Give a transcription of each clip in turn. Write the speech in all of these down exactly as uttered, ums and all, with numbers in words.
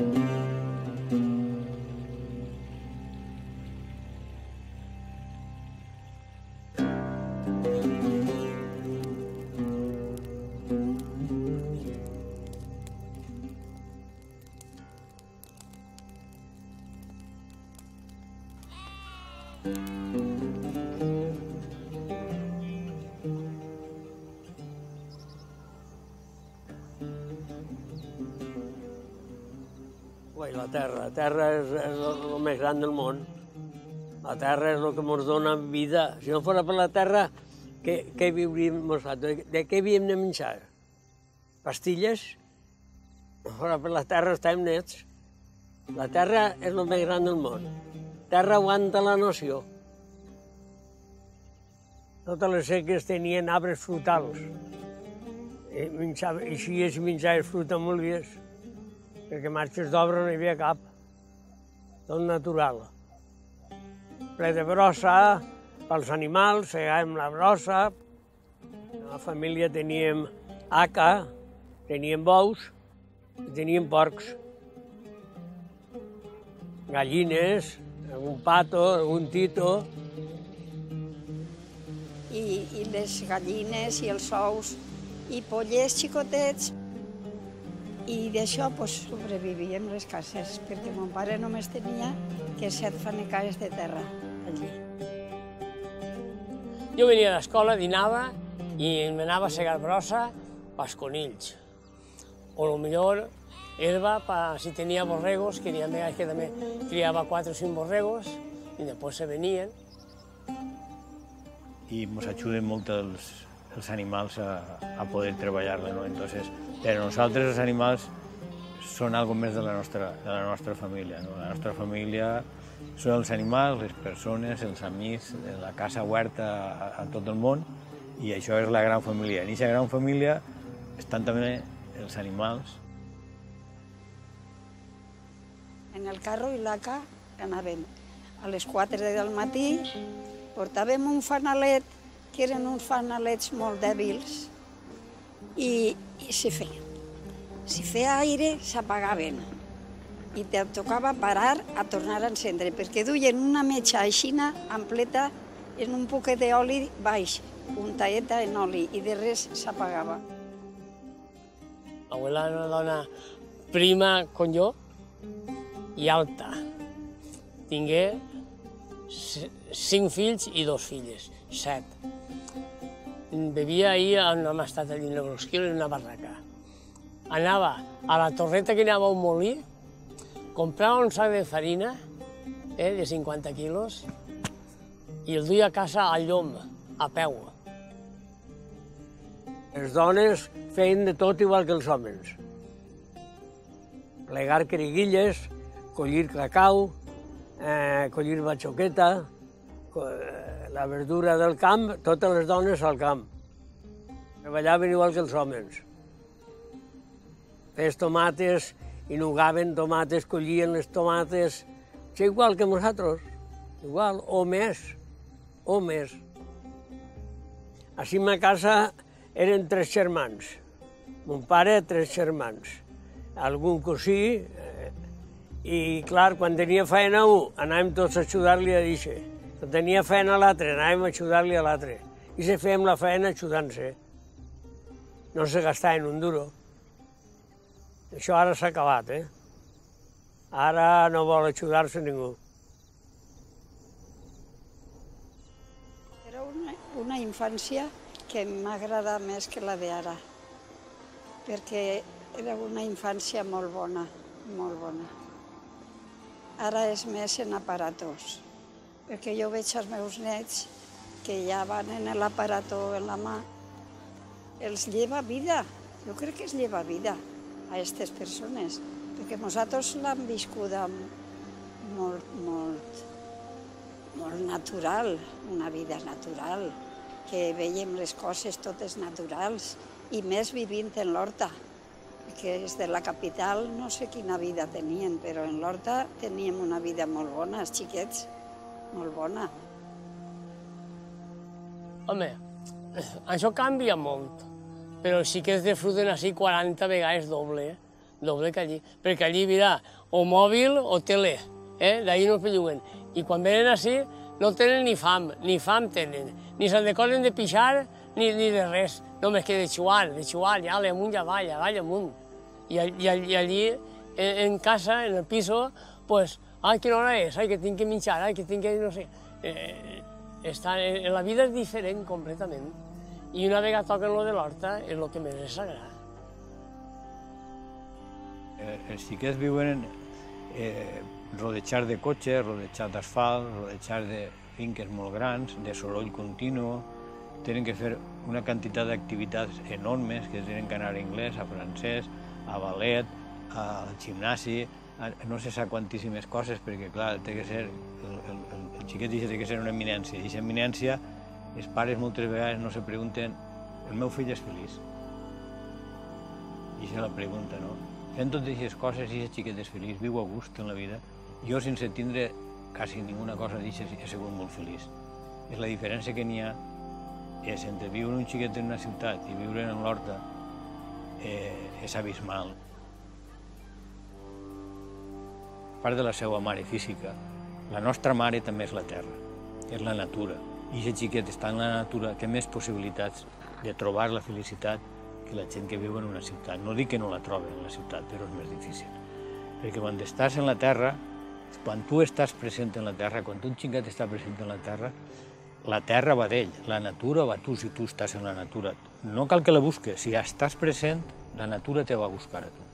La terra, la terra és, és el més gran del món. La terra és el que ens dona vida. Si no fos per la terra, què, què viuríem nosaltres? De, de què havíem de menjar? Pastilles? Si no fos per la terra estem nets. La terra és el més gran del món. La terra aguanta la nació. Totes les seques tenien arbres frutals. I, menjava, i així es menjaves fruita molt bé. Perquè marxes d'obra no hi havia cap, tot natural. Ple de brossa, pels animals, segàvem la brossa. A la família teníem haca, teníem bous i teníem porcs. Gallines, algun pato, algun tito. I, i les gallines i els ous i pollets xicotets. I d'això pues, sobrevivíem les cases, perquè mon pare només tenia que set fanecades de terra allí. Jo venia a l'escola, dinava i m'anava a segar brossa pels conills. O potser herba, pa, si tenia borregos, que hi ha vegades que també criava quatre o cinc borregos i després se venien. I ens ajuden molt els, els animals a, a poder treballar-la, no? Entonces, per a nosaltres els animals són algo més de la nostra, de la nostra família, no? La nostra família són els animals, les persones, els amics, la casa oberta a, a tot el món, i això és la gran família. En aquesta gran família estan també els animals. En el carro i l'aca anàvem a les quatre del matí, portàvem un fanalet, que eren uns fanalets molt dèbils, i, i si feia. Si feia aire, s'apagaven. I te tocava parar a tornar a encendre, perquè duien una metxa aixina, ampleta, en un poquet d'oli baix, un taeta en oli, i de res s'apagava. Abuela era una dona prima com jo i alta. Tingué cinc fills i dos filles, set. Vivia ahir on hem estat allà a Brosquil, en una barraca. Anava a la torreta que anava a un molí, comprava un sac de farina, eh, de cinquanta quilos, i el duia a casa al llom, a peu. Les dones feien de tot igual que els homes. Plegar criguilles, collir cacau, eh, collir batxoqueta, la verdura del camp, totes les dones al camp. Treballaven igual que els homes. Feien tomates, inugaven tomates, collien les tomates, igual que nosaltres, igual, o més, o més. Així a ma casa eren tres germans. Mon pare, tres germans. Algun cosí, eh, i clar, quan tenia feina un, anàvem tots a ajudar-li a deixar. Quan tenia feina a l'altre, anàvem a ajudar-li a l'altre. I se fèiem la feina ajudant-se. No se gastaven un duro. Això ara s'ha acabat, eh? Ara no vol ajudar-se ningú. Era una, una infància que m'agrada més que la d'ara, perquè era una infància molt bona, molt bona. Ara és més en aparatos, perquè jo veig els meus nets que ja van en l'aparato en la mà. Els lleva vida, jo crec que els lleva vida a aquestes persones, perquè nosaltres l'hem viscuda molt, molt, molt natural, una vida natural, que veiem les coses totes naturals, i més vivint en l'Horta, que és de la capital, no sé quina vida tenien, però en l'Horta teníem una vida molt bona, els xiquets, molt bona. Home, això canvia molt, però els xiquets disfruten així quaranta vegades doble, doble que allí. Perquè allí, mira, o mòbil o tele, eh? D'ahir no es belluguen. I quan venen així no tenen ni fam, ni fam tenen, ni se'n decoren de pixar ni, ni de res, només que de xuar, de xuar, ja amunt, ja avall, avall, amunt. I, i, i allí, en, en casa, en el piso, pues, ai, quina hora és? Ai, que tinc que menjar, ai, que tinc que, no sé... Eh, està, eh, la vida és diferent completament. I una vegada toquen lo de l'horta és el que més és sagrat. Eh, els xiquets viuen eh, rodejats de cotxes, rodejats d'asfalt, rodejats de finques molt grans, de soroll continu, tenen que fer una quantitat d'activitats enormes, que tenen que anar a anglès, a francès, a ballet, al gimnasi, a no sé sap quantíssimes coses, perquè clar, té que ser, el, el, el xiquet dice, té que ser una eminència, i aquesta eminència, els pares moltes vegades no se pregunten, el meu fill és feliç? I això és la pregunta, no? Fent totes aquestes coses, i aquest xiquet és feliç, viu a gust en la vida. Jo, sense tindre quasi ninguna cosa d'això, he sigut molt feliç. És la diferència que n'hi ha és entre viure un xiquet en una ciutat i viure en l'horta eh, és abismal. A part de la seva mare física, la nostra mare també és la terra, és la natura. I aquest xiquet està en la natura, té més possibilitats de trobar la felicitat que la gent que viu en una ciutat. No dic que no la trobi en la ciutat, però és més difícil. Perquè quan estàs en la terra, quan tu estàs present en la terra, quan un xiquet està present en la terra, la terra va d'ell, la natura va tu si tu estàs en la natura. No cal que la busques, si estàs present, la natura te va a buscar a tu.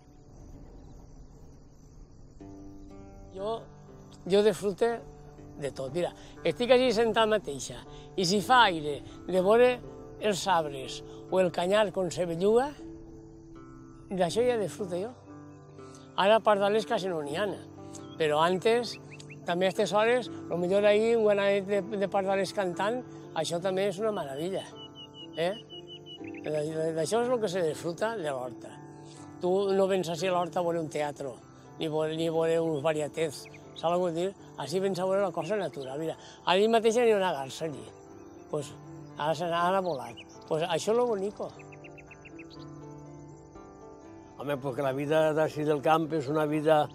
Jo, jo disfrute de tot. Mira, estic així sentat mateixa i si fa aire de veure els arbres o el canyar com se belluga, d'això ja disfrute jo. Ara pardales quasi no n'hi ha, però antes, també a aquestes hores, potser ahir un granet de, de pardales cantant, això també és una meravella. Eh? D'això és el que se disfruta de l'horta. Tu no vens així a l'horta a veure un teatre, ni a veure uns varietets, saps què vull dir? Així vens a veure la cosa natural. Mira, allí mateix n'hi ha una garça allí. Pues, ara se n'ha volat. Pues això és lo bonico. Home, perquè la vida d'ací del camp és una vida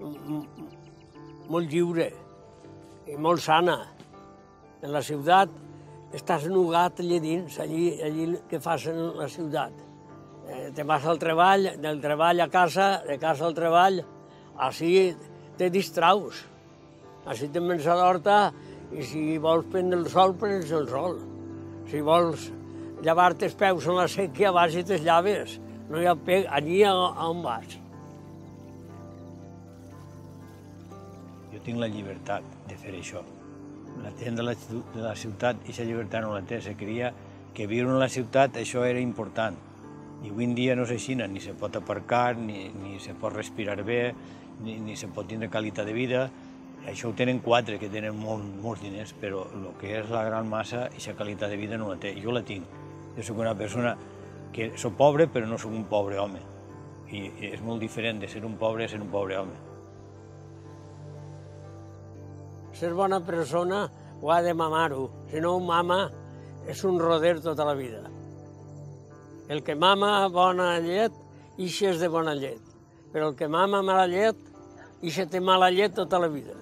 molt lliure i molt sana. En la ciutat estàs nugat allà dins, allí, allí que fas en la ciutat. Eh, te vas al treball, del treball a casa, de casa al treball, així te distraus. Així te'n vens a l'horta i si vols prendre el sol, prens el sol. Si vols llevar-te els peus en la sèquia, vas i te'ls llaves. No hi ha pe... allí on vas. Jo tinc la llibertat de fer això. La gent de la, de la ciutat, aquesta llibertat no la té. Se creia que viure en la ciutat això era important. I avui en dia no és així, ni se pot aparcar, ni, ni se pot respirar bé, ni, ni se pot tindre qualitat de vida. Això ho tenen quatre, que tenen molt, molts diners, però el que és la gran massa, aquesta qualitat de vida no la té. Jo la tinc. Jo soc una persona que soc pobre, però no soc un pobre home. I és molt diferent de ser un pobre a ser un pobre home. Ser bona persona ho ha de mamar-ho. Si no ho mama, és un roder tota la vida. El que mama bona llet, ixe és de bona llet. Però el que mama mala llet, ixe té mala llet tota la vida.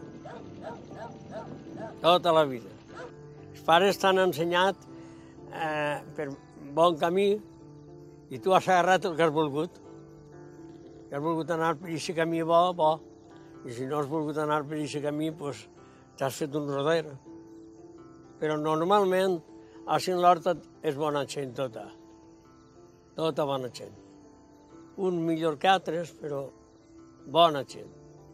Tota la vida. Els pares t'han ensenyat eh, per bon camí i tu has agarrat el que has volgut. Si has volgut anar per aquest camí bo, bo. I si no has volgut anar per aquest camí, doncs t'has fet un roder. Però normalment, així en l'horta és bona gent tota. Tota bona gent. Un millor que altres, però bona gent.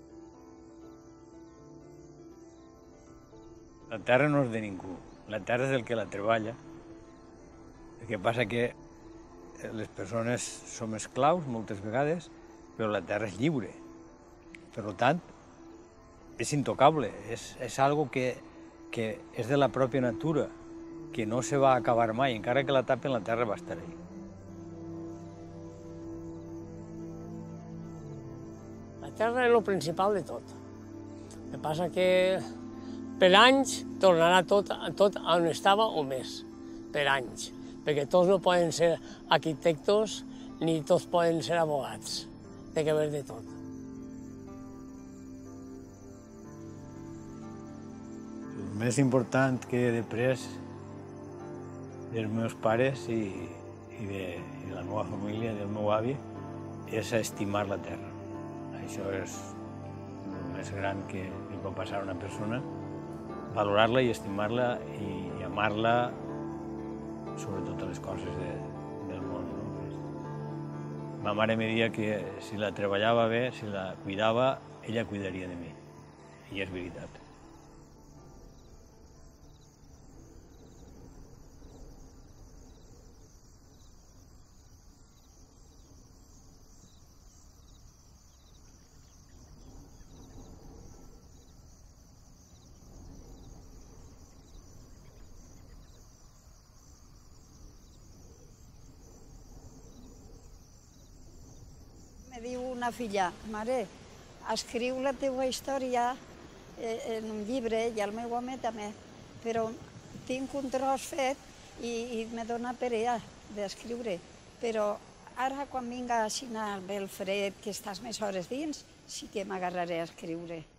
La terra no és de ningú, la terra és del que la treballa. El que passa que les persones som esclaus moltes vegades, però la terra és lliure. Per tant, és intocable, és, és algo que, que és de la pròpia natura, que no se va acabar mai, encara que la tapen, la terra va estar ahí. La terra és el principal de tot. El que passa que per anys tornarà tot, tot on estava o més, per anys. Perquè tots no poden ser arquitectos ni tots poden ser abogats. té que haver de tot. El més important que he après dels meus pares i, i, de, i de la meva família, del meu avi, és a estimar la terra. Això és el més gran que li pot passar a una persona, valorar-la i estimar-la i, i amar-la sobre totes les coses de, del món. No? Ma mare em deia que si la treballava bé, si la cuidava, ella cuidaria de mi. I és veritat. Me diu una filla, mare, escriu la teva història en un llibre, i el meu home també, però tinc un tros fet i, i me dona perea d'escriure. Però ara, quan vinga així bé el fred, que estàs més hores dins, sí que m'agarraré a escriure.